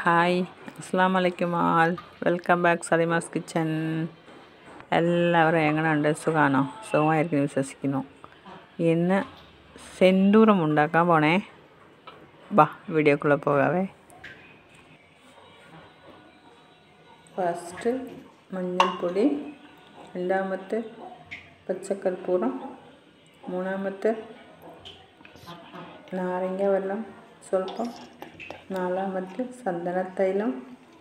Hi അസ്സലാമു അലൈക്കും all welcome back Salima's kitchen. എല്ലാവരും എങ്ങനെയുണ്ട്? സുഖമാണോ? സുഖമായിരിക്കും വിശ്വസിക്കുന്നു. ഇന്ന് സിന്ധൂരം ഉണ്ടാക്കാൻ പോണേ. വാ വീഡിയോക്കുള്ള പോകാവേ. ഫസ്റ്റ് മഞ്ഞൾപ്പൊടി, രണ്ടാമത്തെ പച്ചക്കർപ്പൂരം, മൂന്നാമത്തെ നാരങ്ങ വെള്ളം സ്വല്പം, നാലാമത്തെ ചന്ദനത്തൈലം.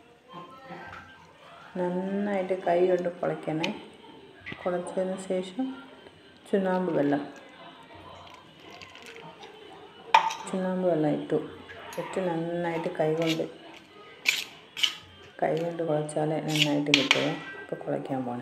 നന്നായിട്ട് കൈ കൊണ്ട് കുഴയ്ക്കണേ. കുഴച്ചതിന് ശേഷം ചുണ്ണാമ്പ് വെള്ളം ഇട്ട് നന്നായിട്ട് കൈ കൊണ്ട് കുഴച്ചാലേ നന്നായിട്ട് കിട്ടുമേ. ഇപ്പോൾ കുഴയ്ക്കാൻ പോണേ.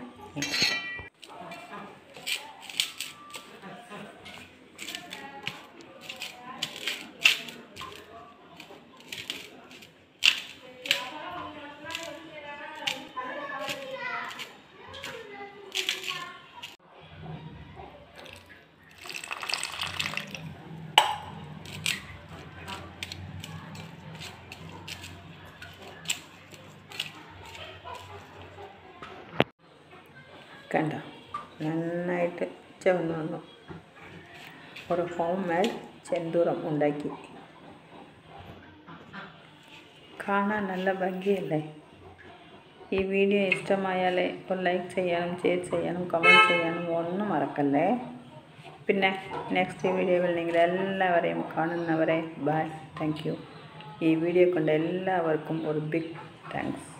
കണ്ട നന്നായിട്ട് ചുവന്ന് വന്നു. ഒരു ഹോം മെയ്ഡ് സിന്ധൂരം ഉണ്ടാക്കി. കാണാൻ നല്ല ഭംഗിയല്ലേ? ഈ വീഡിയോ ഇഷ്ടമായാൽ ഒരു ലൈക്ക് ചെയ്യാനും ഷെയർ ചെയ്യാനും കമൻറ്റ് ചെയ്യാനും ഒന്നും മറക്കല്ലേ. പിന്നെ നെക്സ്റ്റ് വീഡിയോയിൽ എല്ലാവരെയും കാണുന്നവരെ ബൈ. Thank you. ഈ വീഡിയോ കൊണ്ട് എല്ലാവർക്കും ഒരു ബിഗ് താങ്ക്സ്.